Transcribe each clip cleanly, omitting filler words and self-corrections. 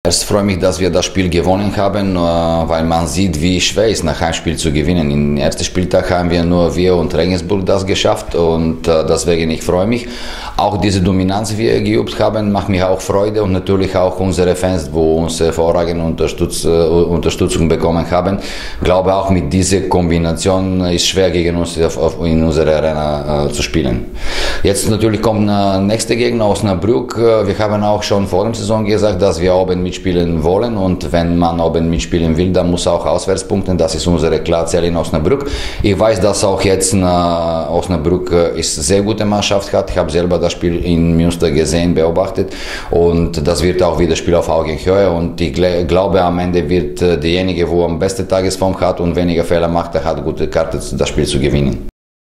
Es freut mich, dass wir das Spiel gewonnen haben, weil man sieht, wie schwer es ist, nach Heimspiel zu gewinnen. Im ersten Spieltag haben wir und Regensburg das geschafft und deswegen ich freue mich. Auch diese Dominanz, die wir geübt haben, macht mir auch Freude und natürlich auch unsere Fans, wo uns hervorragende Unterstützung bekommen haben. Ich glaube auch mit dieser Kombination ist es schwer gegen uns in unserer Arena zu spielen. Jetzt natürlich kommt der nächste Gegner aus Osnabrück. Wir haben auch schon vor der Saison gesagt, dass wir oben mitspielen wollen und wenn man oben mitspielen will, dann muss auch Auswärtspunkten. Das ist unsere Klarziel in Osnabrück. Ich weiß, dass auch jetzt Osnabrück ist eine sehr gute Mannschaft hat. Ich habe selber das Spiel in Münster gesehen, beobachtet und das wird auch wieder Spiel auf Augenhöhe und ich glaube am Ende wird derjenige, der am besten Tagesform hat und weniger Fehler macht, der hat gute Karte, das Spiel zu gewinnen.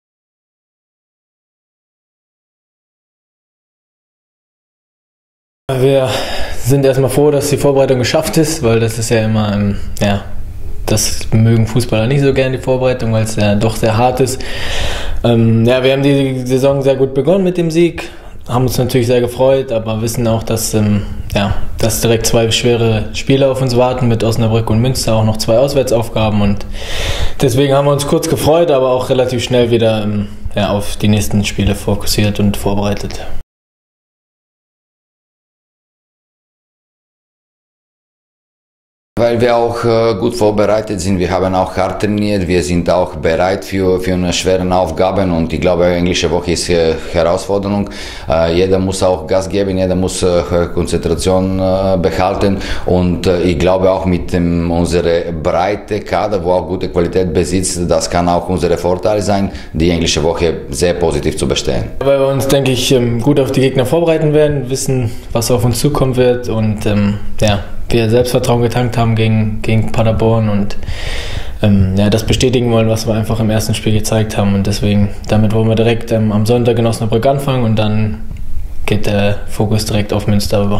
Wir sind erstmal froh, dass die Vorbereitung geschafft ist, weil das ist ja immer, das mögen Fußballer nicht so gerne, die Vorbereitung, weil es ja doch sehr hart ist. Wir haben die Saison sehr gut begonnen mit dem Sieg, haben uns natürlich sehr gefreut, aber wissen auch, dass direkt 2 schwere Spiele auf uns warten, mit Osnabrück und Münster, auch noch 2 Auswärtsaufgaben und deswegen haben wir uns kurz gefreut, aber auch relativ schnell wieder auf die nächsten Spiele fokussiert und vorbereitet. Weil wir auch gut vorbereitet sind, wir haben auch hart trainiert, wir sind auch bereit für eine schwere Aufgabe und ich glaube, englische Woche ist eine Herausforderung. Jeder muss auch Gas geben, jeder muss Konzentration behalten und ich glaube auch mit unserer breite Kader, wo auch gute Qualität besitzt, das kann auch unser Vorteil sein, die englische Woche sehr positiv zu bestehen. Weil wir uns, denke ich, gut auf die Gegner vorbereiten werden, wissen, was auf uns zukommen wird und wir Selbstvertrauen getankt haben gegen Paderborn und das bestätigen wollen, was wir einfach im ersten Spiel gezeigt haben und deswegen, damit wollen wir direkt am Sonntag in Osnabrück anfangen und dann geht der Fokus direkt auf Münster über.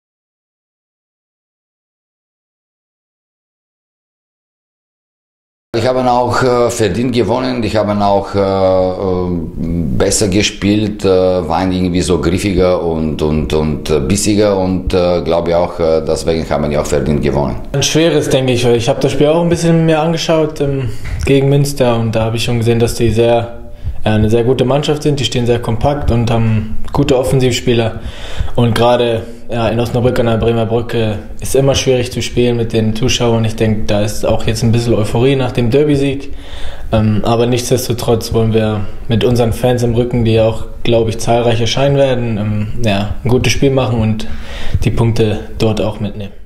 Ich habe auch verdient gewonnen, ich habe auch besser gespielt, waren irgendwie so griffiger und bissiger und glaube auch, deswegen haben wir auch verdient gewonnen. Ein schweres, denke ich, weil ich habe das Spiel auch ein bisschen mehr angeschaut gegen Münster und da habe ich schon gesehen, dass die eine sehr gute Mannschaft sind, die stehen sehr kompakt und haben gute Offensivspieler und gerade in Osnabrück an der Bremer Brücke ist immer schwierig zu spielen mit den Zuschauern. Ich denke, da ist auch jetzt ein bisschen Euphorie nach dem Derby-Sieg, aber nichtsdestotrotz wollen wir mit unseren Fans im Rücken, die auch, glaube ich, zahlreich erscheinen werden, ein gutes Spiel machen und die Punkte dort auch mitnehmen.